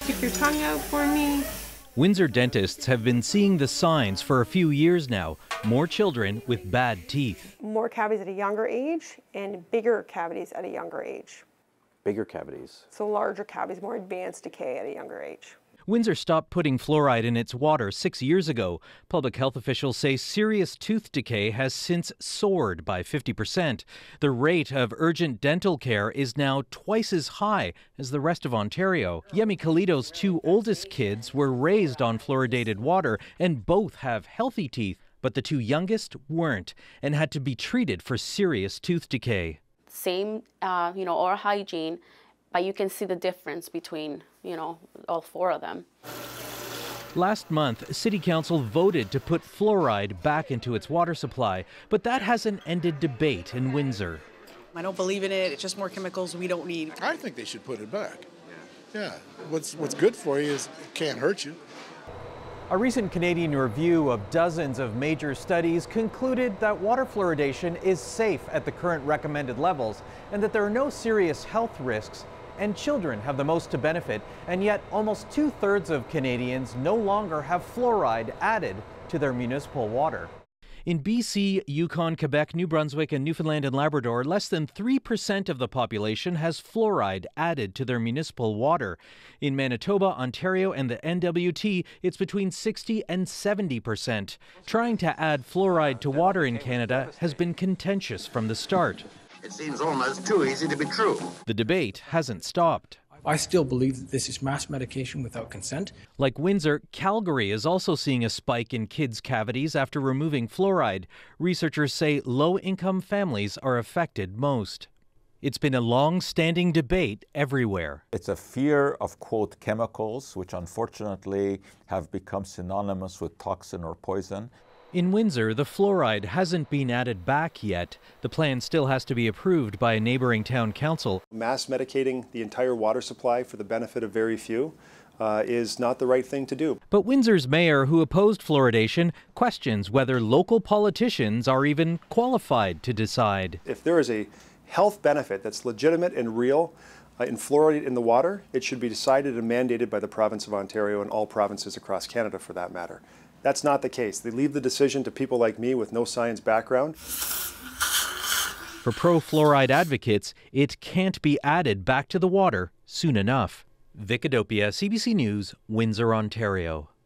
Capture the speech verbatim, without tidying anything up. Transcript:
Stick your tongue out for me. Windsor dentists have been seeing the signs for a few years now. More children with bad teeth. More cavities at a younger age and bigger cavities at a younger age. Bigger cavities? So larger cavities, more advanced decay at a younger age. Windsor stopped putting fluoride in its water six years ago. Public health officials say serious tooth decay has since soared by fifty percent. The rate of urgent dental care is now twice as high as the rest of Ontario. Yemi Kalito's two oldest kids were raised on fluoridated water and both have healthy teeth, but the two youngest weren't and had to be treated for serious tooth decay. Same, uh, you know, oral hygiene, but you can see the difference between, you know, all four of them. Last month, City Council voted to put fluoride back into its water supply, but that hasn't ended debate in Windsor. I don't believe in it. It's just more chemicals we don't need. I think they should put it back. Yeah. Yeah. What's, what's good for you is it can't hurt you. A recent Canadian review of dozens of major studies concluded that water fluoridation is safe at the current recommended levels and that there are no serious health risks, and children have the most to benefit, and yet almost two-thirds of Canadians no longer have fluoride added to their municipal water. In B C, Yukon, Quebec, New Brunswick, and Newfoundland and Labrador, less than three percent of the population has fluoride added to their municipal water. In Manitoba, Ontario, and the N W T, it's between sixty and seventy percent. Trying to add fluoride to water in Canada has been contentious from the start. It seems almost too easy to be true. The debate hasn't stopped. I still believe that this is mass medication without consent. Like Windsor, Calgary is also seeing a spike in kids' cavities after removing fluoride. Researchers say low-income families are affected most. It's been a long-standing debate everywhere. It's a fear of, quote, chemicals, which unfortunately have become synonymous with toxin or poison. In Windsor, the fluoride hasn't been added back yet. The plan still has to be approved by a neighboring town council. Mass medicating the entire water supply for the benefit of very few uh, is not the right thing to do. But Windsor's mayor, who opposed fluoridation, questions whether local politicians are even qualified to decide. If there is a health benefit that's legitimate and real uh, in fluoride in the water, it should be decided and mandated by the province of Ontario and all provinces across Canada for that matter. That's not the case. They leave the decision to people like me with no science background. For pro-fluoride advocates, it can't be added back to the water soon enough. Vic Adopia, C B C News, Windsor, Ontario.